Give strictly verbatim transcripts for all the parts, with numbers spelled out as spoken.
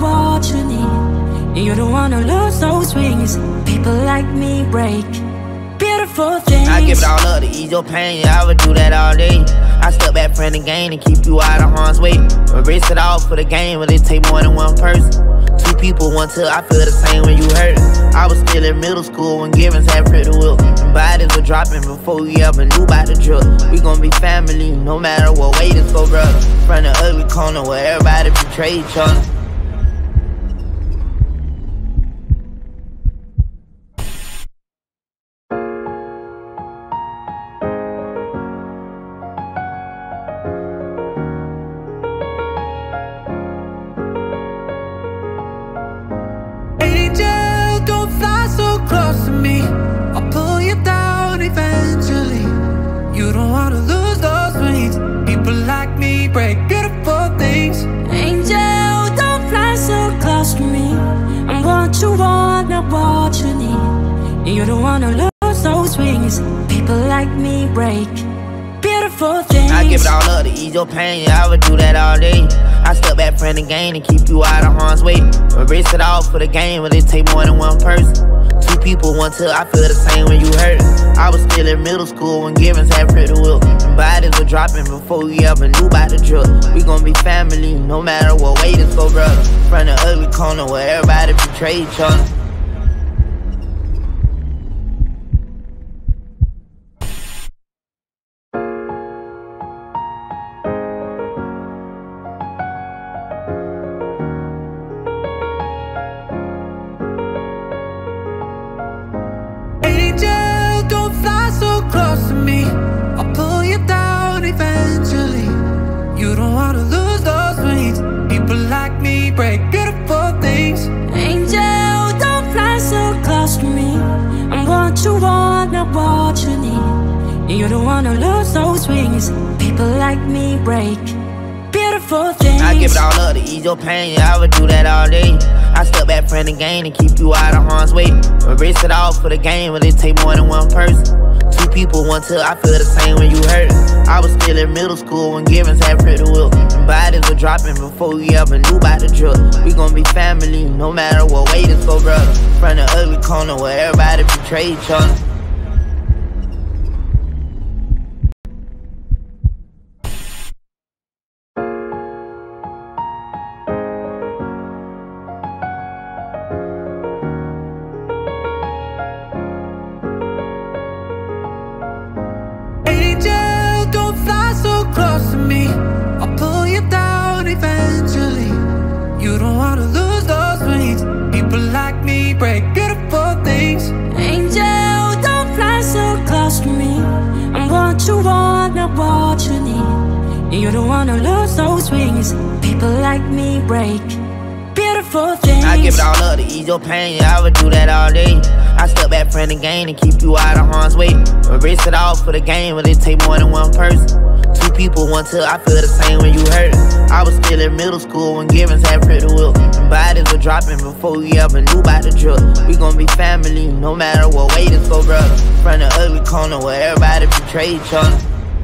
what you need. You don't wanna lose those wings. People like me break beautiful things. I give it all up to ease your pain, yeah, I would do that all day. I step back from the game and keep you out of harm's way. Risk it all for the game, but it take more than one person. Two people, one till I feel the same when you hurt. I was still in middle school when Givens had pretty will. Bodies were dropping before we ever knew about the drug. We gon' be family, no matter what way this go, brother. From the ugly corner where everybody betray each other. You don't wanna lose those wings. People like me break beautiful things. I give it all up to ease your pain, yeah, I would do that all day. I step back from the game and keep you out of harm's way. Risk it all for the game, but it take more than one person. Two people, one till I feel the same when you hurt. I was still in middle school when Givens had pretty will. Bodies were dropping before we ever knew about the drug. We gon' be family, no matter what way this go, brother. From the ugly corner where everybody betray each other. You don't wanna lose those wings. People like me break beautiful things. I give it all up to ease your pain, yeah, I would do that all day. I step back from the game and keep you out of harm's way. Risk it all for the game, but it take more than one person. Two people, one till I feel the same when you hurt. I was still in middle school when Givens had pretty will. Bodies were dropping before we ever knew about the drug. We gon' be family, no matter what way this go, brother. From the ugly corner where everybody betray each other. You don't wanna lose those wings. People like me break beautiful things. I give it all up to ease your pain, yeah, I would do that all day. I step back from the game and keep you out of harm's way. Risk it all for the game, but it take more than one person. Two people, one till I feel the same when you hurt. I was still in middle school when Givens had pretty will. Bodies were dropping before we ever knew about the drug. We gon' be family, no matter what way this go, brother. From the ugly corner where everybody betray each other.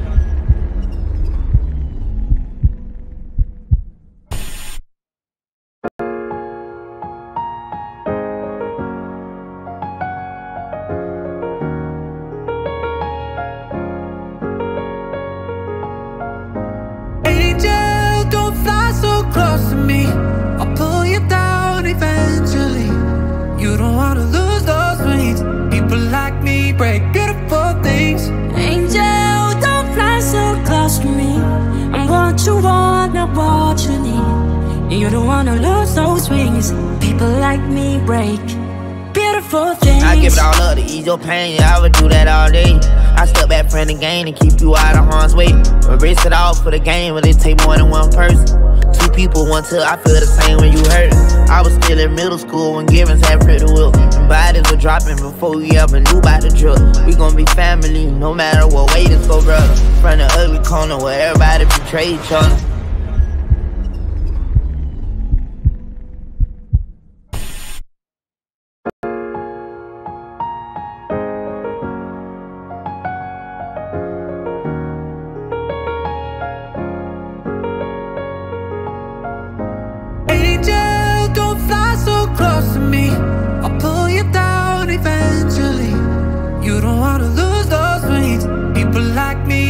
You don't wanna lose those wings. People like me break beautiful things. I give it all up to ease your pain, yeah, I would do that all day. I step back from the game and keep you out of harm's way. Risk it all for the game, but it take more than one person. Two people, one till I feel the same when you hurt. I was still in middle school when Givens had pretty will. Bodies were dropping before we ever knew about the drug. We gon' be family, no matter what way this go, brother. From the ugly corner where everybody betray each other.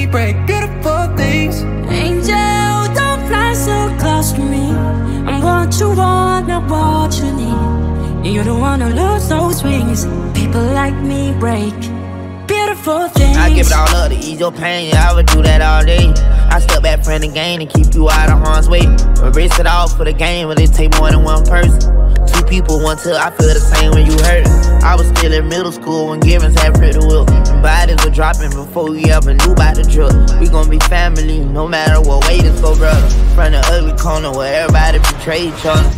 break beautiful things. Angel, don't fly so close to me. I'm what you want, not what you need. You don't wanna lose those wings. People like me break beautiful things. I give it all up to ease your pain, yeah, I would do that all day. I step back friend the game and keep you out of harm's way. Erase it all for the game, but it take more than one person. Two people, one till I feel the same when you hurt. I was still in middle school when Givens had pretty will. Bodies were dropping before we ever knew about the drug. We gon' be family no matter what way this go, brother. From the ugly corner where everybody betray each other.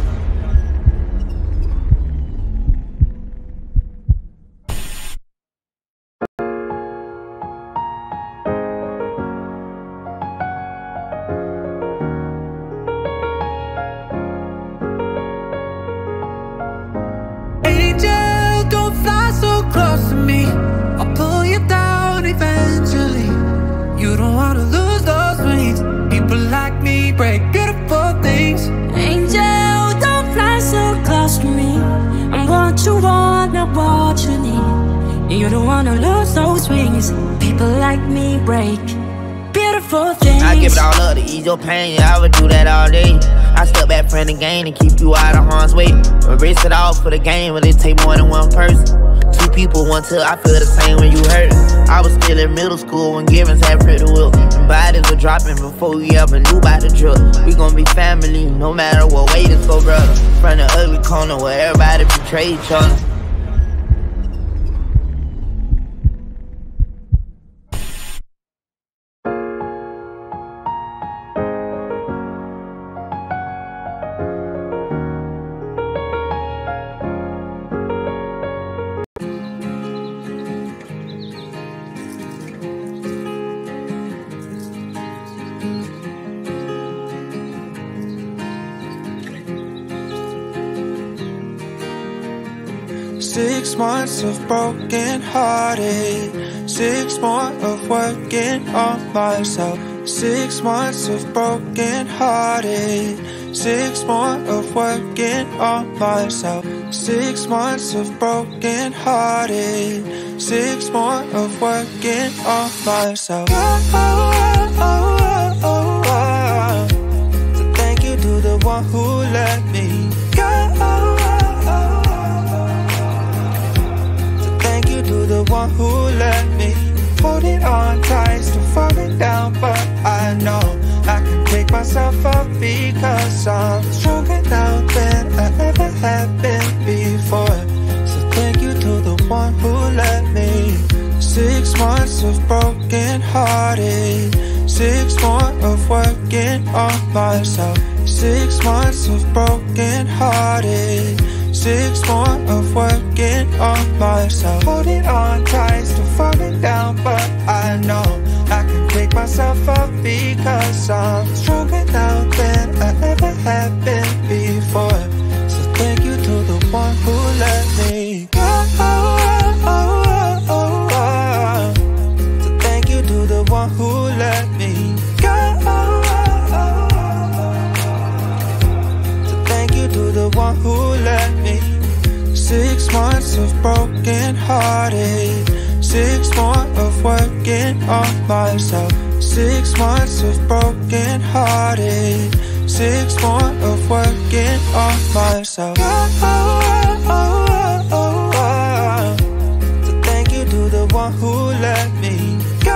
Break beautiful things. Angel, don't fly so close to me. I'm what you want, not what you need. You don't wanna lose those wings. People like me break beautiful things. I give it all up to ease your pain, yeah, I would do that all day. I step back friend the game and keep you out of harm's way. Erase it all for the game, but it take more than one person. Two people, one till I feel the same when you hurt. I was still in middle school when Givens had pretty will. Bodies were dropping before we ever knew about the drug. We gon' be family no matter what way this go, brother. From the ugly corner where everybody betray each other. Six months of broken hearted, six more of working on myself. Six months of broken hearted, six more of working on myself. Six months of broken hearted, six more of working on myself. Oh, oh, oh, oh, oh. So thank you to the one who let me go. To the one who let me hold it on tight, still falling down, but I know I can pick myself up because I'm stronger now than I ever have been before. So thank you to the one who let me. Six months of broken hearted, six more of working on myself. Six months of broken hearted, six more of working on myself. Holding on tight, still falling down, but I know I can pick myself up because I'm stronger now than I ever have been before. So thank you to the one who let me go. Oh, oh, oh, oh. So thank you to the one who let me go. So thank you to the one who let me. Six months of broken hearted, six more of working on myself. Six months of broken hearted, six more of working on myself. Oh, oh, oh, oh, oh. So thank you to the one who let me go.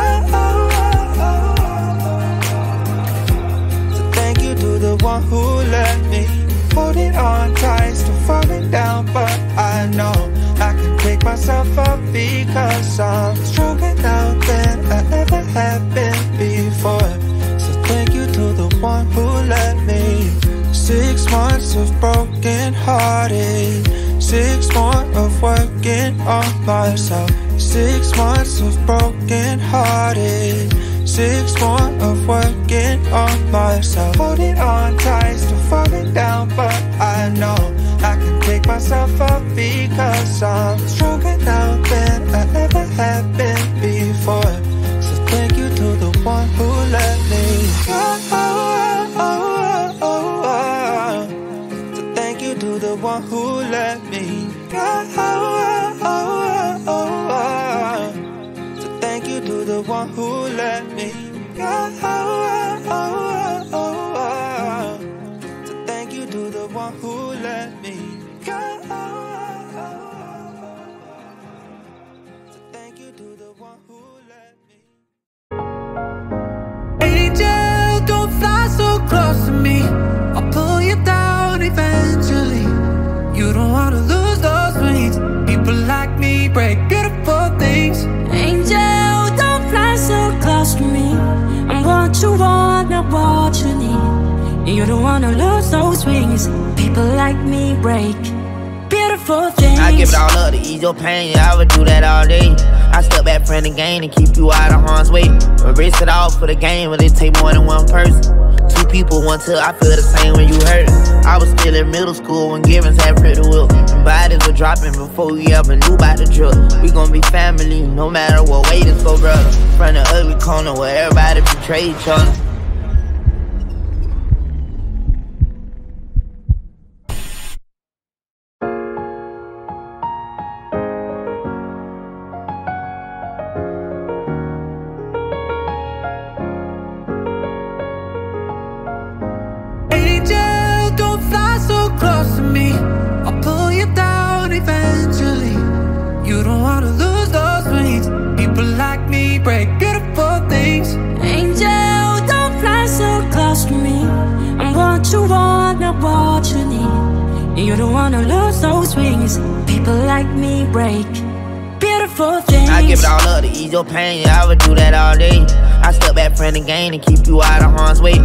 So thank you to the one who let me. Holding on tight, still falling down, but I know I can pick myself up because I'm stronger now than I ever have been before. So thank you to the one who let me. Six months of broken hearted, six more of working on myself. Six months of broken hearted, six more of working on myself. Holding on tight, still falling down, but I know I can pick myself up because I'm stronger now than I ever have been before. So thank you to the one who let me go. Oh, oh, oh, oh. So thank you to the one who let me go. Oh, oh, oh, oh. So thank you to the one who let me So thank you to the one who let me go. So thank you to the one who let me. Angel, don't fly so close to me. I'll pull you down eventually. You don't wanna lose those wings. People like me break beautiful things. Angel, don't fly so close to me. I'm what you want, not what you need. You don't wanna lose those wings. People like me break beautiful things. I give it all up to ease your pain, I would do that all day. I step back from the game and keep you out of harm's way. Risk it all for the game, but it take more than one person. Two people, one till I feel the same when you hurt. I was still in middle school when Givens had pretty will. Bodies were dropping before we ever knew about the drill. We gon' be family, no matter what way this go, brother. From the ugly corner where everybody betray each other. Break beautiful things. Angel, don't fly so close to me. I'm what you want, not what you need. You don't wanna lose those wings. People like me break beautiful things. I give it all up to ease your pain, I would do that all day. I step back from the game and keep you out of harm's way.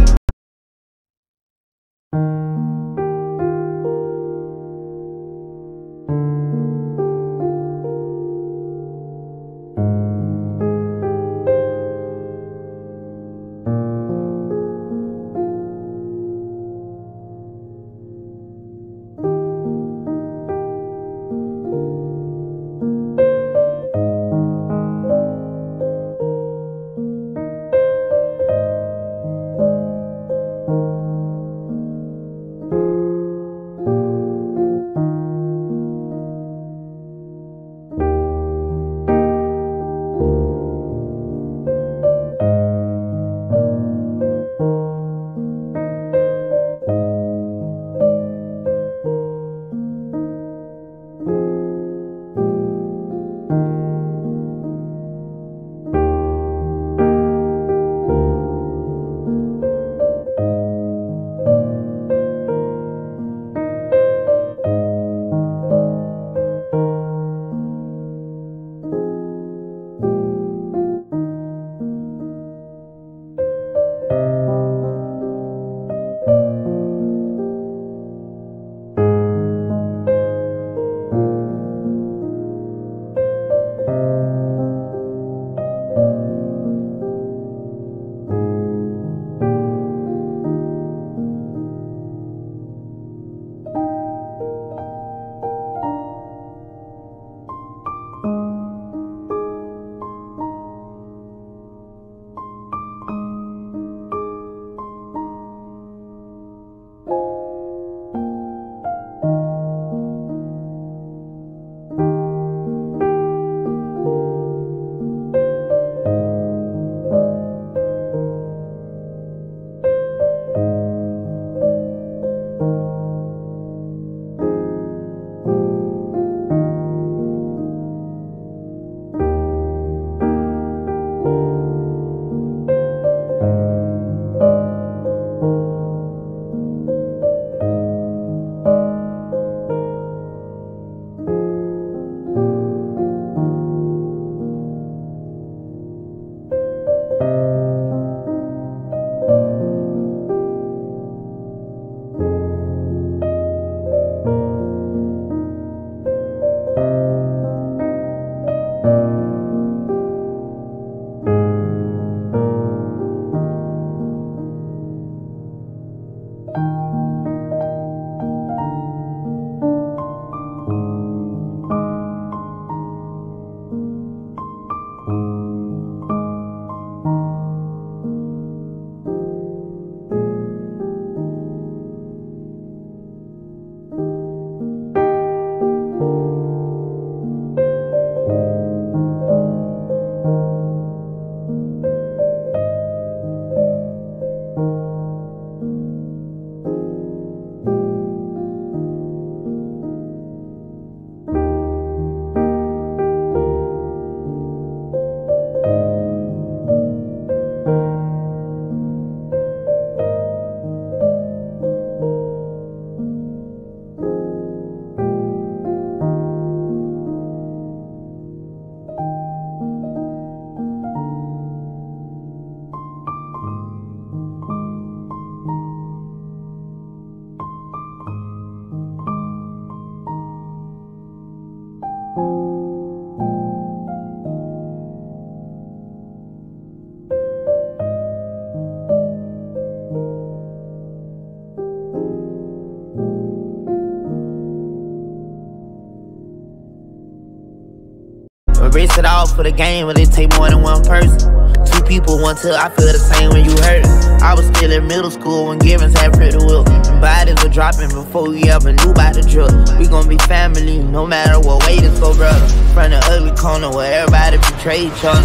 Risk it all for the game, but it take more than one person. Two people, one till I feel the same when you hurt. I was still in middle school when Givens had pretty will. Bodies were dropping before we ever knew about the drill. We gon' be family, no matter what way this go, brother. From the ugly corner where everybody betray each other.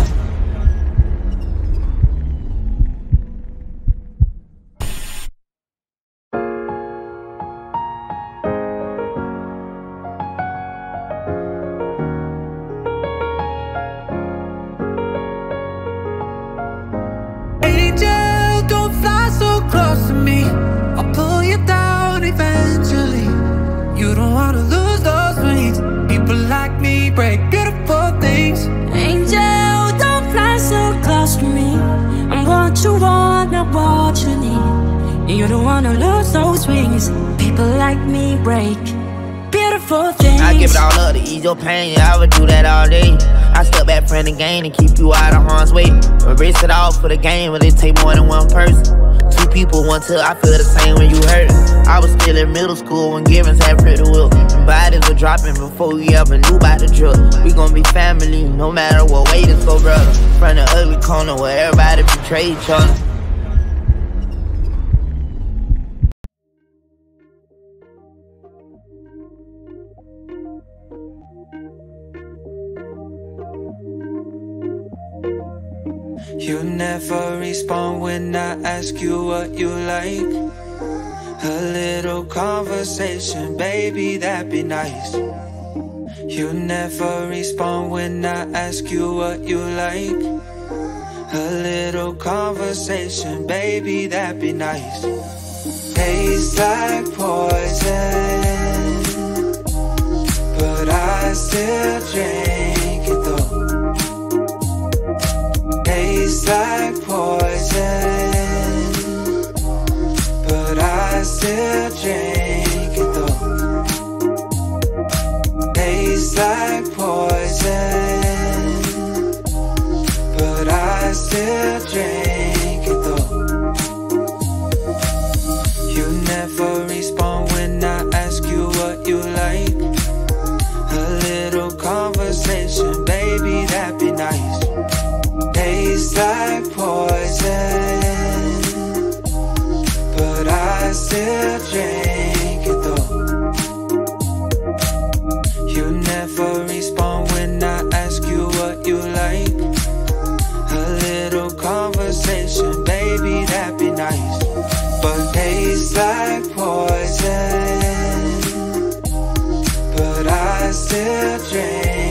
You don't wanna lose those wings. People like me break beautiful things. I give it all up to ease your pain, yeah, I would do that all day. I step back from the game and keep you out of harm's way. Risk it all for the game, but it take more than one person. Two people, one till I feel the same when you hurt. I was still in middle school when Givens had pretty will. Bodies were dropping before we ever knew about the drill. We gon' be family, no matter what way this go, brother. From the ugly corner where everybody betray each other. You never respond when I ask you what you like. A little conversation, baby, that'd be nice. You never respond when I ask you what you like. A little conversation, baby, that'd be nice. Tastes like poison, but I still drink it though. Tastes like poison, but I still drink it though. Tastes like poison, but I still drink it though. You never respond when I ask you what you like. A little conversation, baby, that'd be nice. Tastes like poison, but I still drink it though. You never respond when I ask you what you like. A little conversation, baby, that'd be nice. But tastes like poison, but I still drink